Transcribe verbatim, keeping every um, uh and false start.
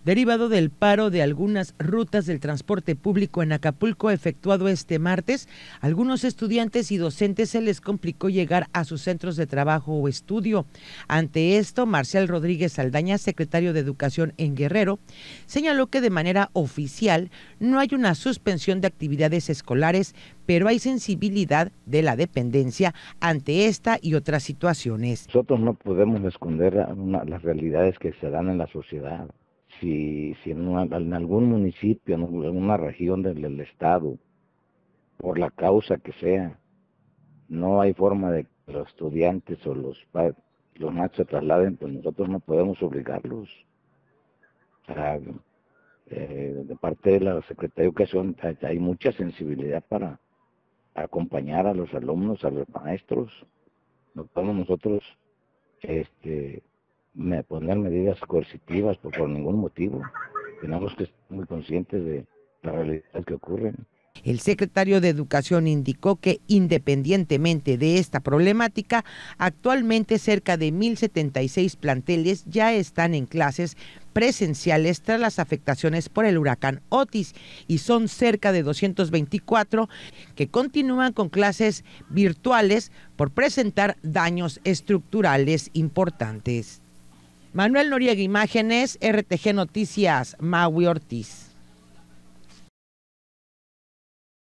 Derivado del paro de algunas rutas del transporte público en Acapulco efectuado este martes, a algunos estudiantes y docentes se les complicó llegar a sus centros de trabajo o estudio. Ante esto, Marcial Rodríguez Saldaña, secretario de Educación en Guerrero, señaló que de manera oficial no hay una suspensión de actividades escolares, pero hay sensibilidad de la dependencia ante esta y otras situaciones. Nosotros no podemos esconder una, las realidades que se dan en la sociedad. Si, si en, una, en algún municipio, en una región del, del estado, por la causa que sea, no hay forma de que los estudiantes o los padres, los machos se trasladen, pues nosotros no podemos obligarlos. O sea, eh, de parte de la Secretaría de Educación hay mucha sensibilidad para acompañar a los alumnos, a los maestros. No podemos nosotros este, me poner medidas coercitivas por, por ningún motivo. Tenemos que estar muy conscientes de las realidades que ocurren. El secretario de Educación indicó que independientemente de esta problemática, actualmente cerca de mil setenta y seis planteles ya están en clases presenciales tras las afectaciones por el huracán Otis y son cerca de doscientos veinticuatro que continúan con clases virtuales por presentar daños estructurales importantes. Manuel Noriega Imágenes, R T G Noticias, Maui Ortiz.